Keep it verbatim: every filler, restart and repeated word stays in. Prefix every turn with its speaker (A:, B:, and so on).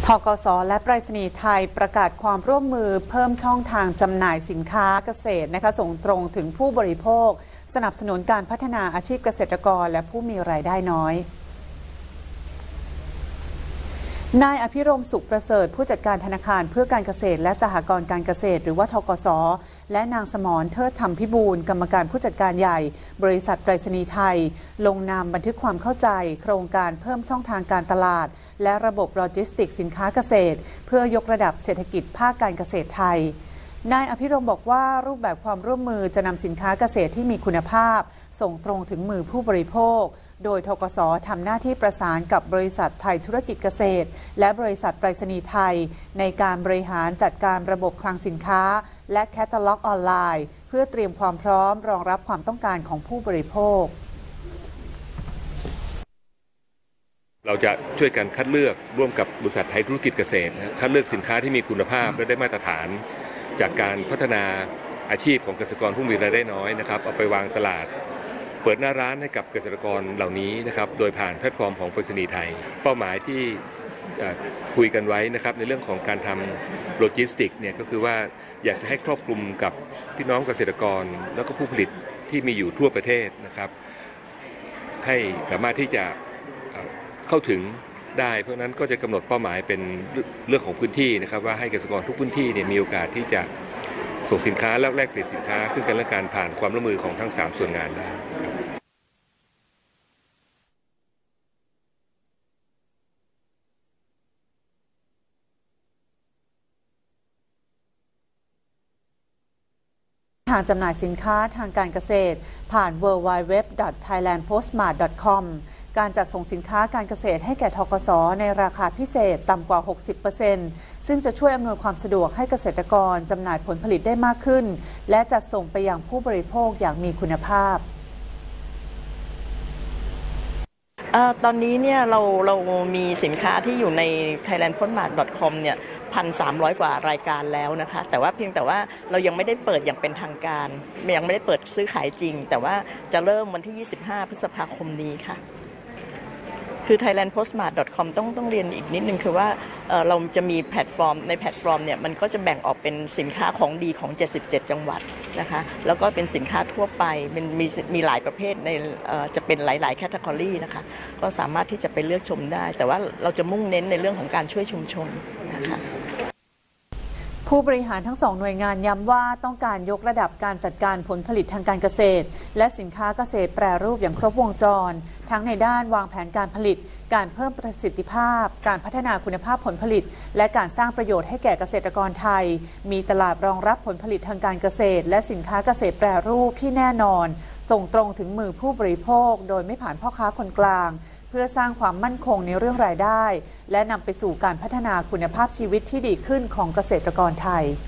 A: ธกส.และไปรษณีย์ไทยประกาศความร่วมมือเพิ่มช่องทางจำหน่ายสินค้าเกษตรนะคะส่งตรงถึงผู้บริโภคสนับสนุนการพัฒนาอาชีพเกษตรกรและผู้มีรายได้น้อยนายอภิรมย์ สุขประเสริฐผู้จัดการธนาคารเพื่อการเกษตรและสหกรณ์การเกษตรหรือว่าธกส.และนางสมรเทิดธรรมพิบูลกรรมการผู้จัดการใหญ่บริษัทไปรษณีย์ไทยลงนามบันทึกความเข้าใจโครงการเพิ่มช่องทางการตลาดและระบบโลจิสติกส์สินค้าเกษตรเพื่อยกระดับเศรษฐกิจภาคการเกษตรไทยนายอภิรมย์บอกว่ารูปแบบความร่วมมือจะนำสินค้าเกษตรที่มีคุณภาพส่งตรงถึงมือผู้บริโภคโดยธกส.ทำหน้าที่ประสานกับบริษัทไทยธุรกิจเกษตรและบริษัทไปรษณีย์ไทยในการบริหารจัดการระบบคลังสินค้าและแคตตาล็อกออนไลน์เพื่อเตรียมความพร้อมรองรับความต้องการของผู้บริโภค
B: เราจะช่วยกันคัดเลือกร่วมกับบริษัทไทยธุรกิจเกษตรคัดเลือกสินค้าที่มีคุณภาพและได้มาตรฐานจากการพัฒนาอาชีพของเกษตรกรผู้มีรายได้น้อยนะครับเอาไปวางตลาดเปิดหน้าร้านให้กับเกษตรกรเหล่านี้นะครับโดยผ่านแพลตฟอร์มของไปรษณีย์ไทยเป้าหมายที่คุยกันไว้นะครับในเรื่องของการทำโลจิสติกเนี่ยก็คือว่าอยากจะให้ครอบคลุมกับพี่น้องเกษตรกรแล้วก็ผู้ผลิตที่มีอยู่ทั่วประเทศนะครับให้สามารถที่จะเข้าถึงได้เพราะนั้นก็จะกำหนดเป้าหมายเป็นเรื่องของพื้นที่นะครับว่าให้เกษตรกรทุกพื้นที่เนี่ยมีโอกาสที่จะส่งสินค้าและแลกเปลี่ยนสินค้าซึ่งกันและกันผ่านความร่วมมือของทั้งสามส่วนงานได้
A: ทางจำหน่ายสินค้าทางการเกษตรผ่าน ดับเบิลยู ดับเบิลยู ดับเบิลยู ดอท ไทยแลนด์ โพสต์มาร์ท ดอท คอม การจัดส่งสินค้าการเกษตรให้แก่ธกส.ในราคาพิเศษต่ำกว่า หกสิบเปอร์เซ็นต์ ซึ่งจะช่วยอำนวยความสะดวกให้เกษตรกรจำหน่ายผลผลิตได้มากขึ้นและจัดส่งไปยังผู้บริโภคอย่างมีคุณภาพ
C: ตอนนี้เนี่ยเราเรามีสินค้าที่อยู่ใน ไทยแลนด์ โพสต์มาร์ท ดอท คอม เนี่ย หนึ่งพันสามร้อย กว่ารายการแล้วนะคะแต่ว่าเพียงแต่ว่าเรายังไม่ได้เปิดอย่างเป็นทางการยังไม่ได้เปิดซื้อขายจริงแต่ว่าจะเริ่มวันที่ยี่สิบห้าพฤษภาคมนี้ค่ะคือ ไทยแลนด์ โพสต์มาร์ท ดอท คอม ต้องต้องเรียนอีกนิดนึงคือว่า เ, เราจะมีแพลตฟอร์มในแพลตฟอร์มเนี่ยมันก็จะแบ่งออกเป็นสินค้าของดีของเจ็ดสิบเจ็ดจังหวัดนะคะแล้วก็เป็นสินค้าทั่วไปมันมีมีหลายประเภทในจะเป็นหลายๆแคตตากรีนะคะก็สามารถที่จะไปเลือกชมได้แต่ว่าเราจะมุ่งเน้นในเรื่องของการช่วยชุมชนนะคะ
A: ผู้บริหารทั้งสองหน่วยงานย้ำว่าต้องการยกระดับการจัดการผลผลิตทางการเกษตรและสินค้าเกษตรแปรรูปอย่างครบวงจรทั้งในด้านวางแผนการผลิตการเพิ่มประสิทธิภาพการพัฒนาคุณภาพผลผลิตและการสร้างประโยชน์ให้แก่เกษตรกรไทยมีตลาดรองรับผลผลิตทางการเกษตรและสินค้าเกษตรแปรรูปที่แน่นอนส่งตรงถึงมือผู้บริโภคโดยไม่ผ่านพ่อค้าคนกลางเพื่อสร้างความมั่นคงในเรื่องรายได้และนำไปสู่การพัฒนาคุณภาพชีวิตที่ดีขึ้นของเกษตรกรไทย